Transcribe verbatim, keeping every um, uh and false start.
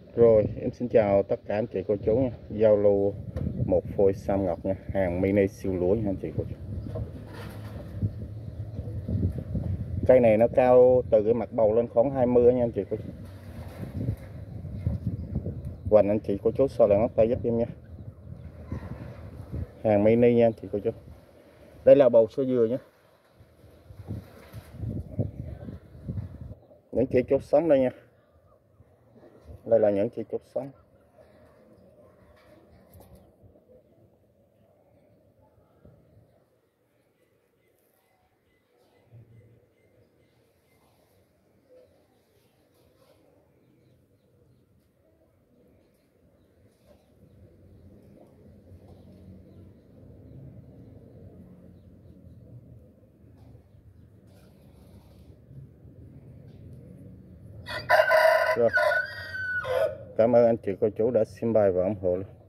Rồi, em xin chào tất cả anh chị cô chú nha. Giao lưu một phôi sam ngọc nha, hàng mini siêu lúa nha anh chị cô chú. Cây này nó cao từ cái mặt bầu lên khoảng hai mươi nha anh chị cô chú. Hoành anh chị cô chú so lại ngón tay giúp em nha. Hàng mini nha anh chị cô chú. Đây là bầu sữa dừa nhé. Những chị chốt sống đây nha. Đây là những chị chốt sống. Rồi. Cảm ơn anh chị cô chú đã xem bài và ủng hộ.